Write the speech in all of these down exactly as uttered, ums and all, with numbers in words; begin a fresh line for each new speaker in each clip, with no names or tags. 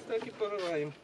ось так і пориваємо.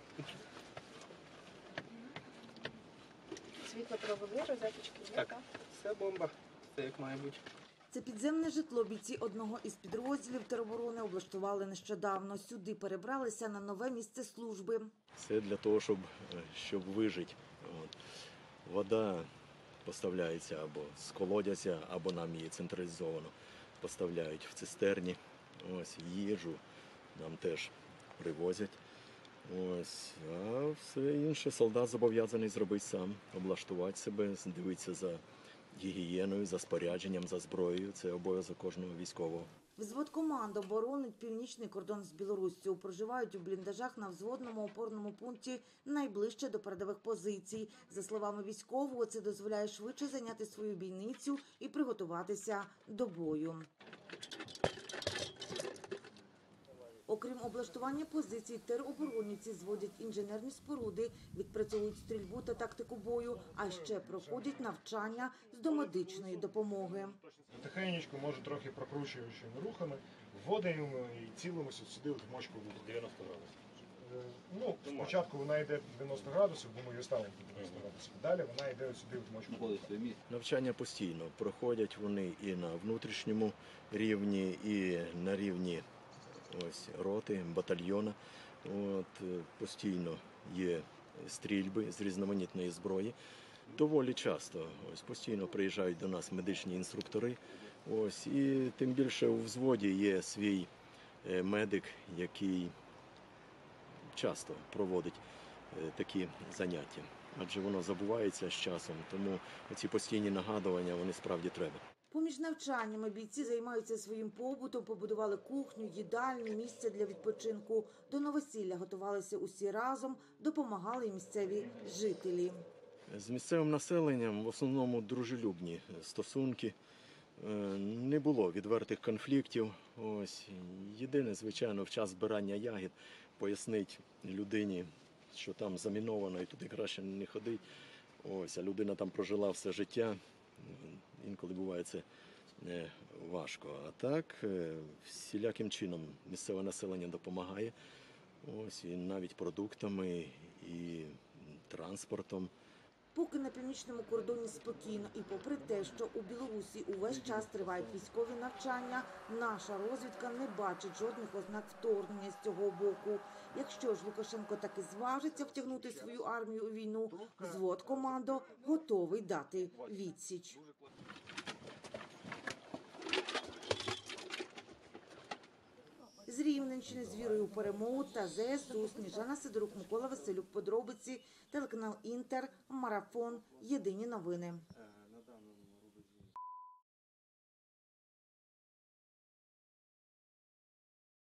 Світло провели, розеточки є,
Так,
так?
все бомба, все як має бути.
Це підземне житло бійці одного із підрозділів тероборони облаштували нещодавно. Сюди перебралися на нове місце служби.
Все для того, щоб, щоб вижити. От. Вода поставляється або з колодязя, або нам її централізовано поставляють в цистерні. Ось їжу нам теж привозять. Ось, а все інше солдат зобов'язаний зробити сам, облаштувати себе, дивитися за гігієною, за спорядженням, за зброєю. Це обов'язок кожного військового.
Взвод командо боронить північний кордон з Білоруссю. Проживають у бліндажах на взводному опорному пункті найближче до передових позицій. За словами військового, це дозволяє швидше зайняти свою бійницю і приготуватися до бою. Окрім облаштування позицій, тероборонівці зводять інженерні споруди, відпрацьовують стрільбу та тактику бою, а ще проходять навчання з домедичної допомоги.
Потихенечку, може трохи прокручуючими рухами, вводимо і цілимося сюди в мочку вуха.
дев'яносто градусів.
Ну, спочатку вона йде дев'яносто градусів, бо ми її ставимо дев'яносто градусів. Далі вона йде сюди в мочку вуха.
Навчання постійно проходять вони і на внутрішньому рівні, і на рівні ось роти, батальйона. От, постійно є стрільби з різноманітної зброї. Доволі часто ось постійно приїжджають до нас медичні інструктори. Ось, і тим більше у взводі є свій медик, який часто проводить такі заняття. Адже воно забувається з часом, тому ці постійні нагадування, вони справді треба.
Поміж навчаннями бійці займаються своїм побутом, побудували кухню, їдальню, місце для відпочинку. До новосілля готувалися усі разом, допомагали й місцеві жителі.
З місцевим населенням в основному дружелюбні стосунки. Не було відвертих конфліктів. Ось. Єдине, звичайно, в час збирання ягід пояснить людині, що там заміновано і туди краще не ходить. Ось, а людина там прожила все життя. Інколи буває це важко. А так, всіляким чином місцеве населення допомагає. Ось, і навіть продуктами, і транспортом.
Поки на північному кордоні спокійно і попри те, що у Білорусі увесь час тривають військові навчання, наша розвідка не бачить жодних ознак вторгнення з цього боку. Якщо ж Лукашенко таки зважиться втягнути свою армію у війну, взвод командо готовий дати відсіч. З Рівненщини з вірою у перемогу та ЗСУ. Сніжана Сидорук, Микола Василюк. Подробиці. Телеканал Інтер. Марафон. Єдині новини.